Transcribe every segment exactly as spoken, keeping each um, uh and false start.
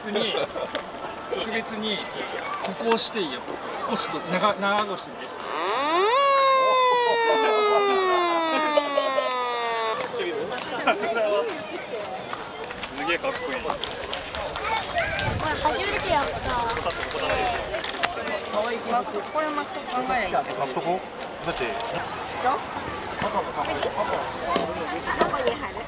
別に特別にここ押していいよ。ここちょっと長長押してみて。 すげえかっこいい。 これ初めてやった。 可愛いマック、これマック考えない。 マックとこ。だって。 どこに貼る？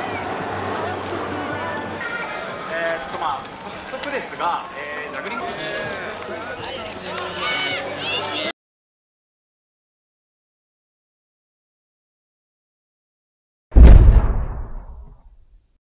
えーっとまあ早速ですが、えー、ジャグリング